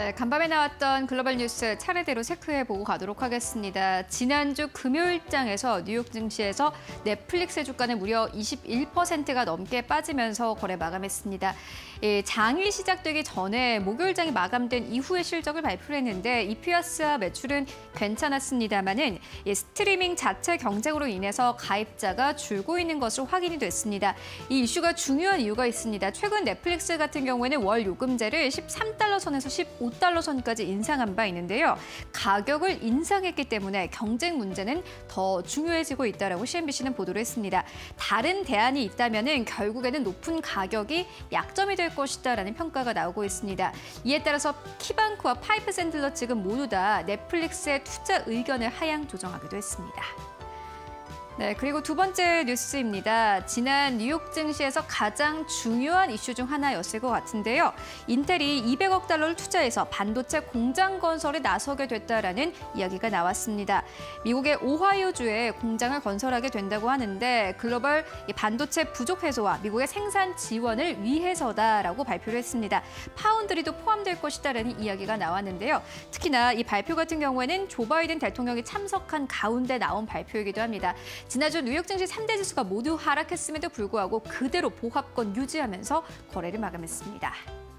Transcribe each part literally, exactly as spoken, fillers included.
네, 간밤에 나왔던 글로벌 뉴스 차례대로 체크해보고 가도록 하겠습니다. 지난주 금요일장에서 뉴욕 증시에서 넷플릭스의 주가는 무려 이십일 퍼센트가 넘게 빠지면서 거래 마감했습니다. 예, 장이 시작되기 전에 목요일장이 마감된 이후에 실적을 발표했는데 이피에스와 매출은 괜찮았습니다만은 예, 스트리밍 자체 경쟁으로 인해서 가입자가 줄고 있는 것으로 확인이 됐습니다. 이 이슈가 중요한 이유가 있습니다. 최근 넷플릭스 같은 경우에는 월 요금제를 십삼 달러 선에서 십오 달러 선까지 인상한 바 있는데요. 가격을 인상했기 때문에 경쟁 문제는 더 중요해지고 있다라고 씨엔비씨는 보도를 했습니다. 다른 대안이 있다면은 결국에는 높은 가격이 약점이 될 것이다라는 평가가 나오고 있습니다. 이에 따라서 키방크와 파이프 샌들러 측은 모두 다 넷플릭스의 투자 의견을 하향 조정하기도 했습니다. 네, 그리고 두 번째 뉴스입니다. 지난 뉴욕 증시에서 가장 중요한 이슈 중 하나였을 것 같은데요. 인텔이 이백억 달러를 투자해서 반도체 공장 건설에 나서게 됐다라는 이야기가 나왔습니다. 미국의 오하이오주에 공장을 건설하게 된다고 하는데 글로벌 반도체 부족 해소와 미국의 생산 지원을 위해서다라고 발표를 했습니다. 파운드리도 포함될 것이다라는 이야기가 나왔는데요. 특히나 이 발표 같은 경우에는 조 바이든 대통령이 참석한 가운데 나온 발표이기도 합니다. 지난주 뉴욕 증시 삼 대 지수가 모두 하락했음에도 불구하고 그대로 보합권 유지하면서 거래를 마감했습니다.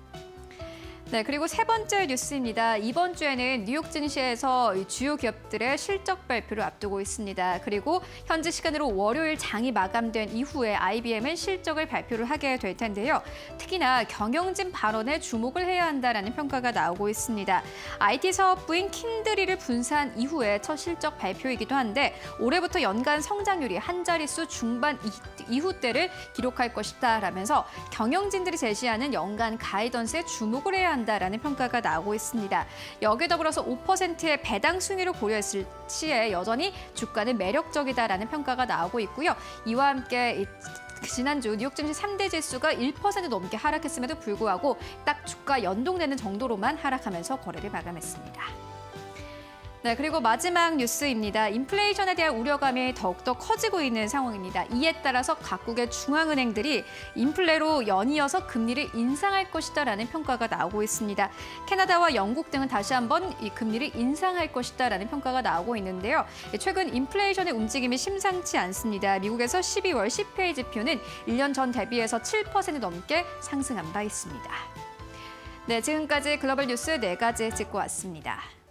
네, 그리고 세 번째 뉴스입니다. 이번 주에는 뉴욕 증시에서 주요 기업들의 실적 발표를 앞두고 있습니다. 그리고 현지 시간으로 월요일 장이 마감된 이후에 아이비엠은 실적을 발표를 하게 될 텐데요. 특히나 경영진 발언에 주목을 해야 한다라는 평가가 나오고 있습니다. 아이티 사업부인 킨드리를 분사한 이후에 첫 실적 발표이기도 한데 올해부터 연간 성장률이 한 자릿수 중반 이후대를 기록할 것이다라면서 경영진들이 제시하는 연간 가이던스에 주목을 해야 한다. 라는 평가가 나오고 있습니다. 여기에 더불어서 오 퍼센트의 배당 수익률을 고려했을 시에 여전히 주가는 매력적이다라는 평가가 나오고 있고요. 이와 함께 지난주 뉴욕 증시 삼 대 지수가 일 퍼센트 넘게 하락했음에도 불구하고 딱 주가 연동되는 정도로만 하락하면서 거래를 마감했습니다. 네, 그리고 마지막 뉴스입니다. 인플레이션에 대한 우려감이 더욱더 커지고 있는 상황입니다. 이에 따라서 각국의 중앙은행들이 인플레로 연이어서 금리를 인상할 것이다라는 평가가 나오고 있습니다. 캐나다와 영국 등은 다시 한번 이 금리를 인상할 것이다라는 평가가 나오고 있는데요. 최근 인플레이션의 움직임이 심상치 않습니다. 미국에서 십이월 씨피아이 지표는 일 년 전 대비해서 칠 퍼센트 넘게 상승한 바 있습니다. 네, 지금까지 글로벌 뉴스 네 가지 짚고 왔습니다.